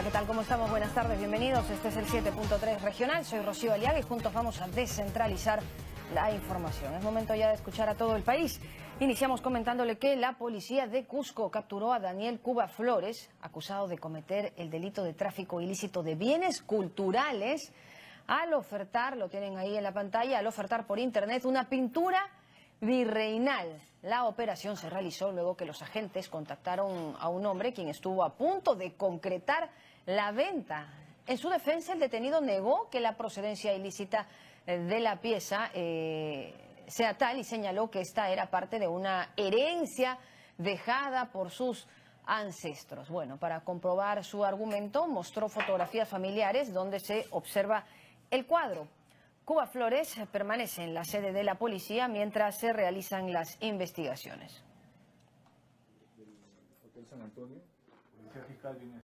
¿qué tal? ¿Cómo estamos? Buenas tardes, bienvenidos. Este es el 7.3 regional. Soy Rocío Aliaga y juntos vamos a descentralizar la información. Es momento ya de escuchar a todo el país. Iniciamos comentándole que la policía de Cusco capturó a Daniel Cuba Flores, acusado de cometer el delito de tráfico ilícito de bienes culturales, al ofertar, lo tienen ahí en la pantalla, al ofertar por internet una pintura virreinal. La operación se realizó luego que los agentes contactaron a un hombre quien estuvo a punto de concretar la venta. En su defensa, el detenido negó que la procedencia ilícita de la pieza sea tal y señaló que esta era parte de una herencia dejada por sus ancestros. Bueno, para comprobar su argumento, mostró fotografías familiares donde se observa el cuadro. Cuba Flores permanece en la sede de la policía mientras se realizan las investigaciones. Hotel San Antonio, policía fiscal viene